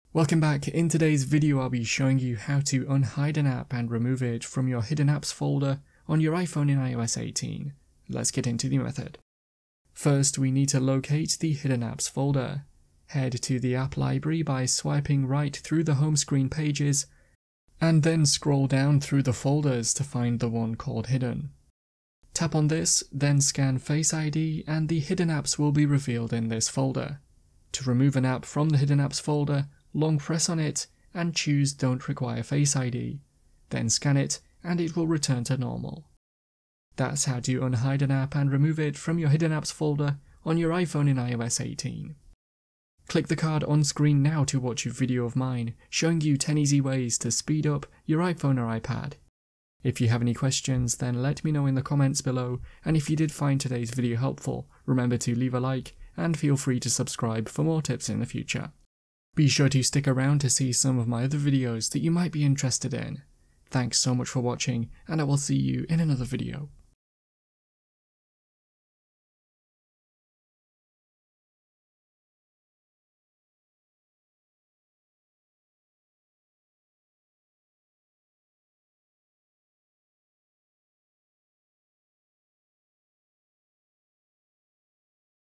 Welcome back. In today's video I'll be showing you how to unhide an app and remove it from your hidden apps folder on your iPhone in iOS 18. Let's get into the method. First, we need to locate the hidden apps folder. Head to the app library by swiping right through the home screen pages and then scroll down through the folders to find the one called hidden. Tap on this, then scan Face ID and the hidden apps will be revealed in this folder. To remove an app from the hidden apps folder, long press on it and choose Don't Require Face ID. Then scan it and it will return to normal. That's how to unhide an app and remove it from your hidden apps folder on your iPhone in iOS 18. Click the card on screen now to watch a video of mine showing you 10 easy ways to speed up your iPhone or iPad. If you have any questions, then let me know in the comments below, and if you did find today's video helpful, remember to leave a like and feel free to subscribe for more tips in the future. Be sure to stick around to see some of my other videos that you might be interested in. Thanks so much for watching, and I will see you in another video.